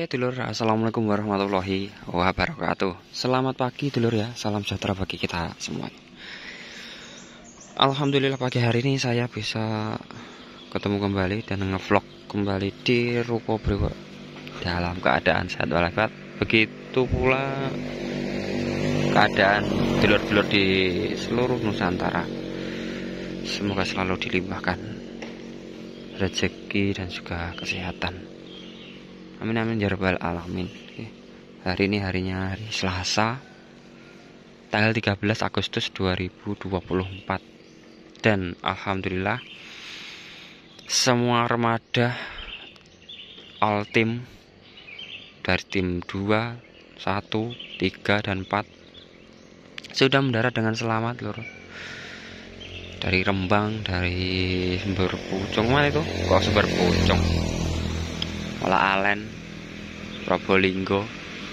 dulur, assalamualaikum warahmatullahi wabarakatuh. Selamat pagi dulur ya, salam sejahtera bagi kita semua. Alhamdulillah pagi hari ini saya bisa ketemu kembali dan ngevlog kembali di Ruko Brewo dalam keadaan sehat walafiat. Begitu pula keadaan dulur-dulur di seluruh Nusantara. Semoga selalu dilimpahkan rezeki dan juga kesehatan. Amin amin ya rabbal alamin. Hari ini harinya hari Selasa, tanggal 13 Agustus 2024. Dan alhamdulillah semua armada all team dari tim 2, 1, 3 dan 4 sudah mendarat dengan selamat lur. Dari Rembang, dari Sumber Pucung, mana itu? Kok Sumber Pucung? Malah Alen, Probolinggo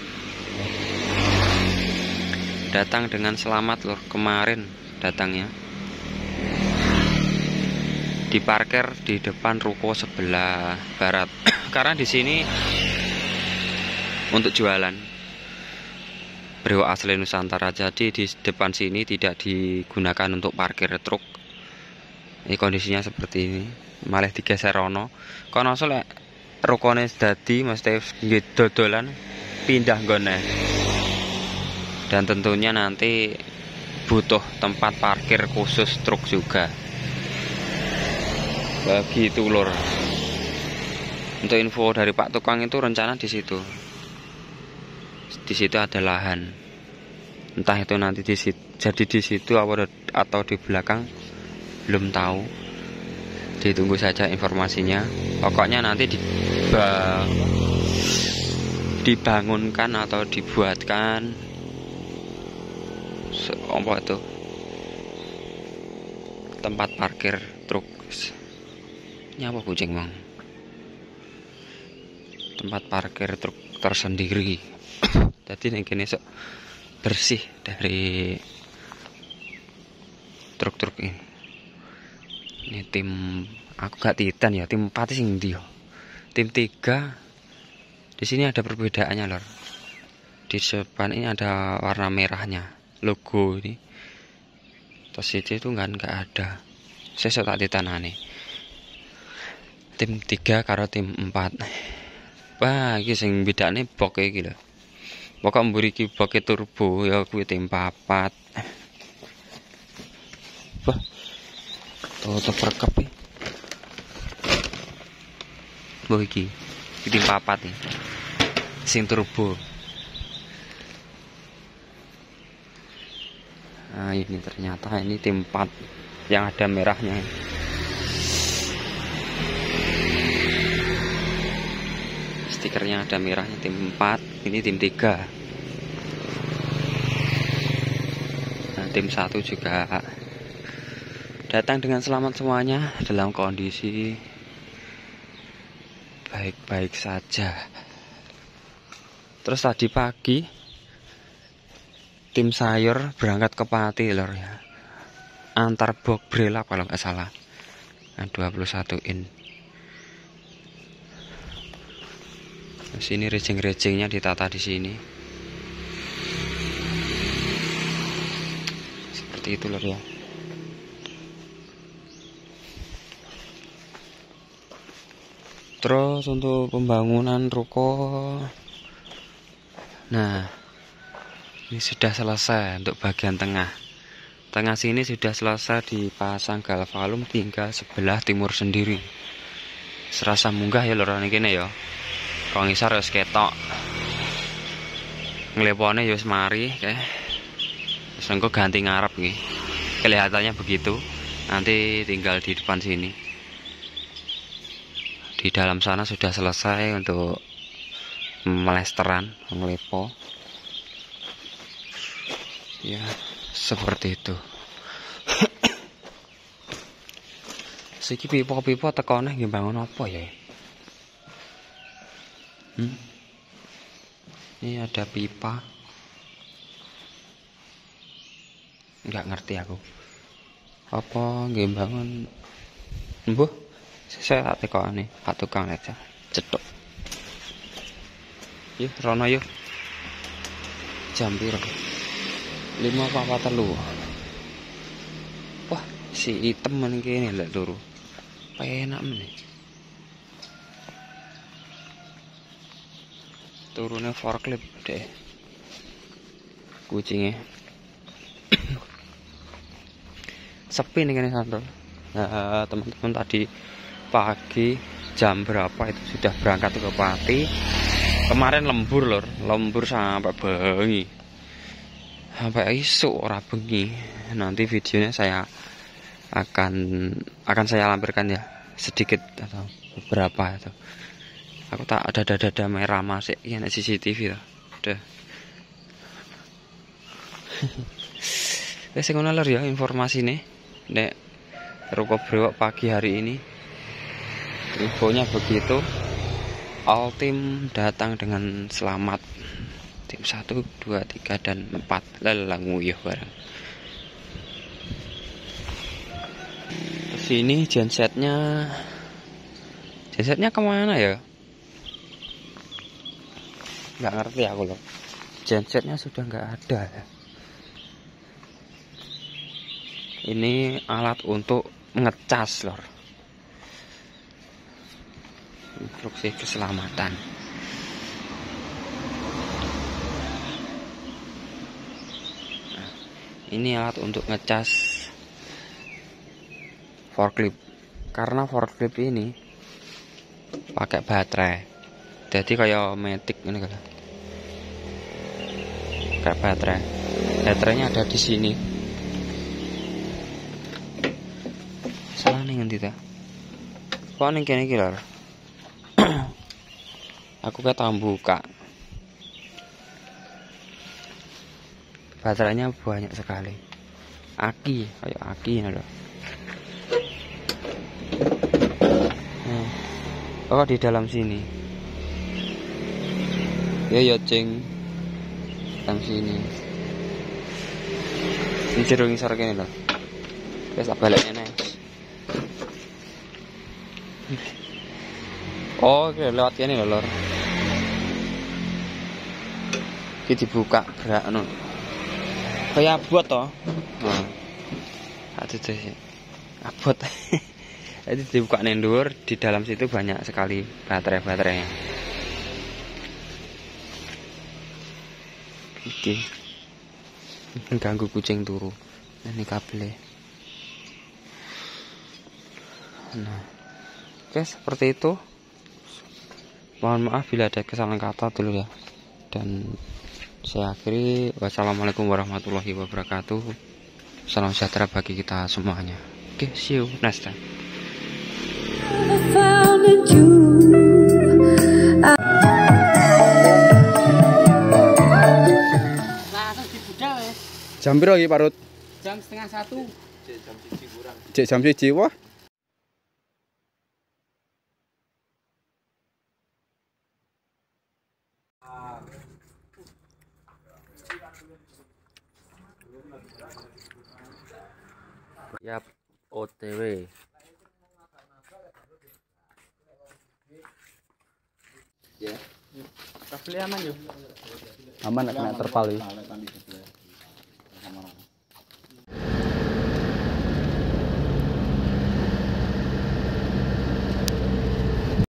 datang dengan selamat lur. Kemarin datangnya diparkir di depan ruko sebelah barat karena di sini untuk jualan Brewo asli Nusantara, jadi di depan sini tidak digunakan untuk parkir truk. Ini kondisinya seperti ini, malah digeser ono kono solek rukone dadi mesti dodolan pindah nggone. Dan tentunya nanti butuh tempat parkir khusus truk juga. Begitu lur. Untuk info dari Pak Tukang itu rencana di situ. Di situ ada lahan. Entah itu nanti jadi di situ atau di belakang belum tahu. Ditunggu saja informasinya. Pokoknya nanti dibangunkan atau dibuatkan apa itu tempat parkir truk. Nyapa kucing bang? Tempat parkir truk tersendiri. Jadi nih kini bersih dari truk-truk ini. Ini tim aku gak titan ya, tim 4 sing ndi yo. Tim 3 di sini ada perbedaannya lor. Di depan ini ada warna merahnya, logo ini. Terus itu kan gak ada. Saya tak titanane. Tim 3 karo tim 4. Wah, iki sing bedane boke iki lho. Pokok mburi iki boke turbo ya kuwi tim 4. Wah. Tuh perkep iki. Boh iki tim 4 nih. Sing turbo. Nah, ini ternyata ini tim 4 yang ada merahnya. Stikernya ada merahnya tim 4, ini tim 3. Nah, tim 1 juga datang dengan selamat semuanya dalam kondisi baik-baik saja. Terus tadi pagi tim sayur berangkat ke Pati lor ya. Antar Bok Brela kalau nggak salah. Nah, 21 in. Di sini rejeng-rejengnya ditata di sini. Seperti itu lor ya. Terus untuk pembangunan ruko, nah ini sudah selesai untuk bagian tengah. Tengah sini sudah selesai dipasang galvalum, tinggal sebelah timur sendiri. Serasa munggah ya lor ini ya. Kalau ngisar wis ketok, nglepone ya wis mari, kayak. Terus engko ganti ngarep nih. Kelihatannya begitu. Nanti tinggal di depan sini. Di dalam sana sudah selesai untuk melesteran, ngelepo. Ya, seperti itu. Siki pipo-pipo tekone nggih bangun apa ya? Ini ada pipa. Enggak ngerti aku. Apa nggih bangun? Mbuh. Saya tak tekokane Pak Tukang aja cetok. Yuk, rono yuk. Jam piro? 5.43. Wah, si item men kene lek loro. Penak men. Turune forklift deh. Kucingnya. Sepi nih kene Santol. Nah, teman-teman tadi pagi jam berapa itu sudah berangkat ke Pati. Kemarin lembur lor, lembur sampai bengi. Sampai isu ora bengi. Nanti videonya saya akan saya lampirkan ya, sedikit atau beberapa itu. Aku tak ada dada merah masih ya CCTV tuh. Udah. Wes ngono lor ya informasi nih. Nek Ruko Brewok pagi hari ini. Infonya begitu. All tim datang dengan selamat. Tim 1, 2, 3 dan 4. Lelang nguyuh bareng. Sini gensetnya kemana ya? Nggak ngerti aku loh. Gensetnya sudah nggak ada ya. Ini alat untuk ngecas lor. Instruksi keselamatan. Nah, ini alat untuk ngecas forklift. Karena forklift ini pakai baterai. Jadi kayak matic ini kan. Kayak baterai. Baterainya ada di sini. Salah nih ngendi ta? Kok ning kene iki lho. Aku kata buka. Baterainya banyak sekali. Aki, kayak aki ini loh. Oh, di dalam sini. Ya ceng. Dalam sini. Ini jero ngisor kene lho. Wis tak balekne nek. Oh, oke, lewat kene lho, lor. Iki dibuka gerak anu. Kayak abot toh. Nah. Aduh deh. Abot. Jadi dibuka nendur, di dalam situ banyak sekali baterai-baterainya. Oke. Mengganggu kucing turu. Ini kabelnya. Nah. Oke, seperti itu. Mohon maaf bila ada kesalahan kata dulu ya. Dan saya akhiri. Wassalamualaikum warahmatullahi wabarakatuh. Salam sejahtera bagi kita semuanya. Oke, see you next time. Jam piro iki, Parut? Jam 12:30. Cek jam 1 wah. Yap, OTW. Ya. Kabel aman yo. Aman nek kena terpal iki.